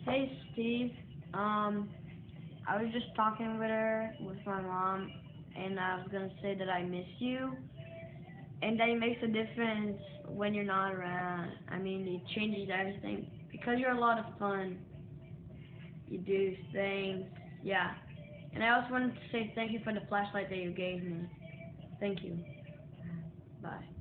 Hey Steve, I was just talking with my mom, and I was gonna say that I miss you, and that it makes a difference when you're not around. I mean, it changes everything because you're a lot of fun. You do things, yeah. And I also wanted to say thank you for the flashlight that you gave me. Thank you. Bye.